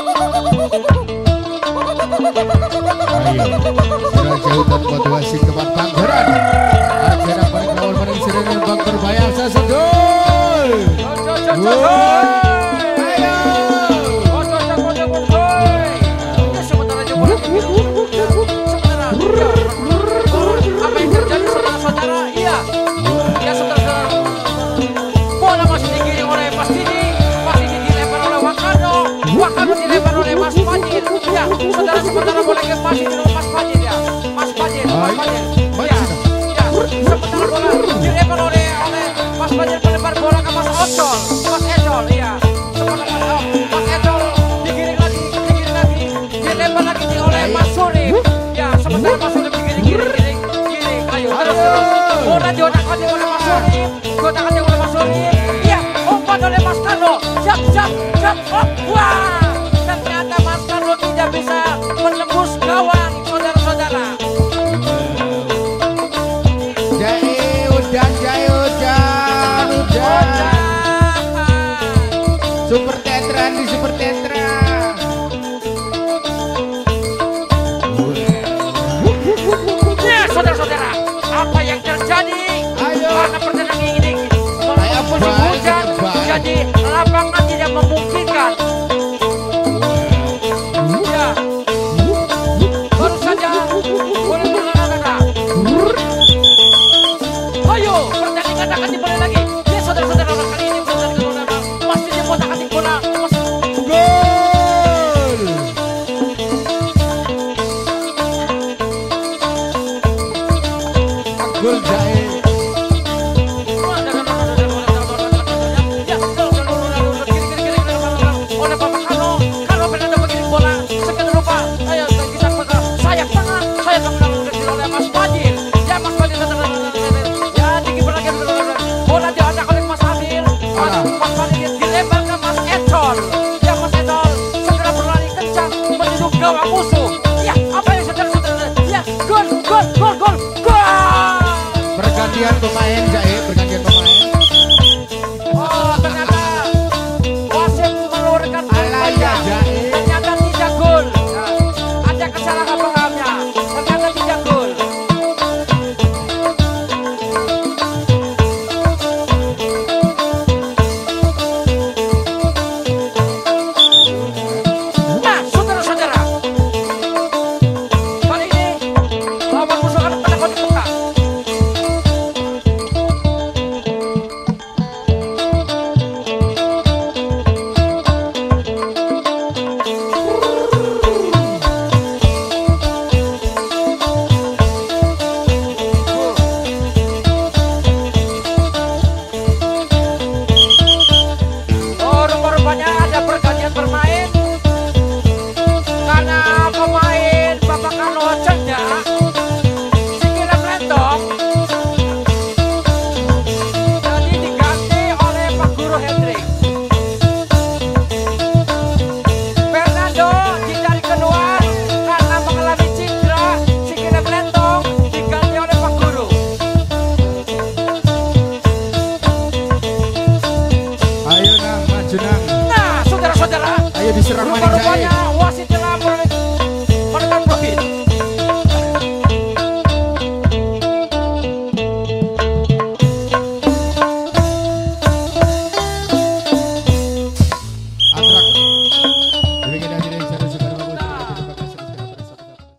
Ayo, jauh tanpa dua sing teman Banggaran. Ajaran paling awal paling sering Bang Terbayang Sasedul. Saudara-saudara boleh ke Mas ini Mas Fajil ya. Mas Fajil. Ya. Sebentar bola dilempar oleh Mas Fajil melempar bola ke Mas Ocol. Mas Ecol ya. Sebentar Mas Ecol digiring lagi. Dilempar lagi oleh Mas Surip. Ya, sebentar Mas Surip digiring. Ayo terus. Bola diotak-atik oleh Mas Surip. Ya, umpan oleh Mas Carlo. Jab. Wah. Ternyata Mas Carlo tidak bisa menembus gawang, saudara-saudara. Jae udan. Super Tetra di Super Tetra. Ya, saudara-saudara, apa yang terjadi? Ayo. Karena pertandingan ini musim hujan, jadi lapangan tidak memungkinkan. Baru saja boleh berolahraga. Ayo, pertandingan akan dimulai lagi. Ya, saudara-saudara, kali ini pertandingan bola pasti dipotak-atik bola. Gol Jae. Oleh Bapak Carlo Fernando mengirim bola sekedar lupa. Ayo kita pegang sayap tengah oleh Mas Fajil. Ya, Mas Fajil ya dikiper lagi bola diadak oleh Mas Amir. Mas Fajil dilempar ke Mas Ecol. Ya, Mas Ecol segera berlari kencang menuju gawang musuh. Ya, apa yang saudara-saudara? Ya, gol. Pergantian pemain Jae, pergantian pemain. Oh, ternyata wasit mengeluarkan Alaya Jae. ternyata tidak gol. Ada kesalahpahamannya. Ternyata tidak gol. Nah, saudara-saudara, kali ini lawan musuh akan pada kode buka. Oh, rupa-rupanya ada pergantian bermain karena pemain Bapak Carlo cendak sikilnya melentong, jadi diganti oleh Pak Guru Hendrik. Fernando ditarik keluar karena mengalami cedera sikilnya melentong, diganti oleh Pak Guru. Ayo nang, maju nang. Nah, saudara-saudara, Ayo diserang maning Jae. rupa-rupanya wasit telah menekan poin. Atrak.